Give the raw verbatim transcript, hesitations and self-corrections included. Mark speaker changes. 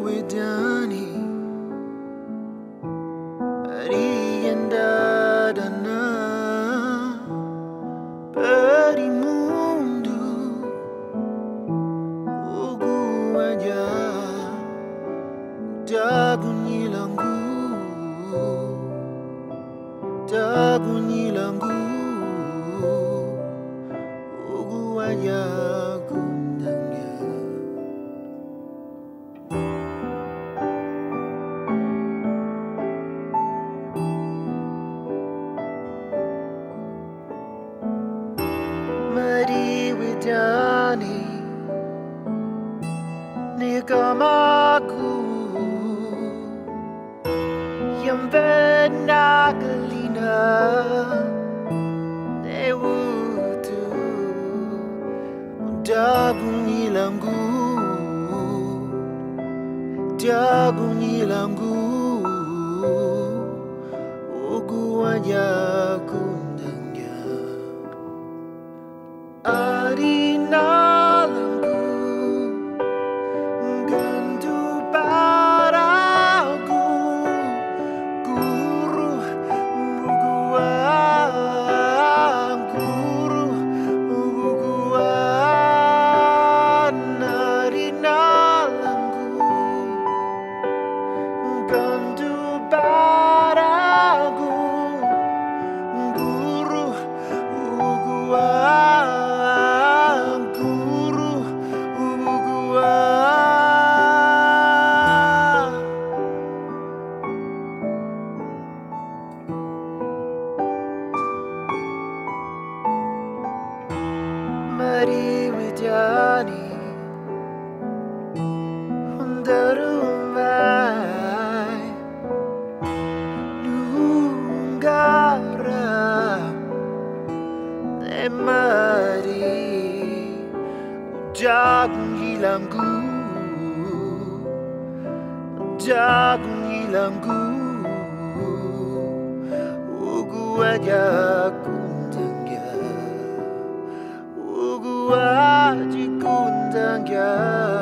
Speaker 1: wedani riendadana peri mundu ugu aja dabunyi langgu dabunyi langgu ugu aja gundangnya. Mari wedani Nico maku yang benar kelina newutu dia bunyi langgu dia bunyi langgu ugu aja kundangnya. Arina langgu gandu padaku guru buguan guru buguan. Arina langgu gandu padaku guru buguan. Mari wedani hundarumai nunggara ne mari jagung hilangku jagung hilangku ugu aja kundangnya ugu aja kundangnya.